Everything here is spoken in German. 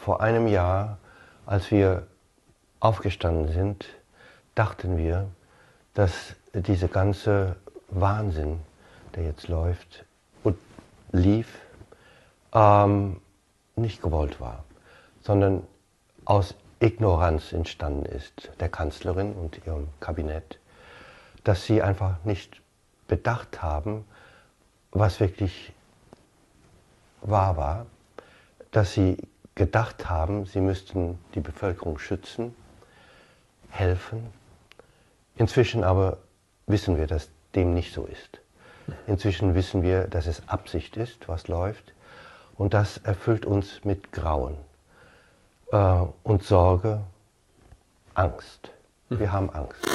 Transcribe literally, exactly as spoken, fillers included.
Vor einem Jahr, als wir aufgestanden sind, dachten wir, dass dieser ganze Wahnsinn, der jetzt läuft und lief, ähm, nicht gewollt war, sondern aus Ignoranz entstanden ist, der Kanzlerin und ihrem Kabinett, dass sie einfach nicht bedacht haben, was wirklich wahr war, dass sie gedacht haben, sie müssten die Bevölkerung schützen, helfen. Inzwischen aber wissen wir, dass dem nicht so ist. Inzwischen wissen wir, dass es Absicht ist, was läuft, und das erfüllt uns mit Grauen äh, und Sorge, Angst. Wir haben Angst.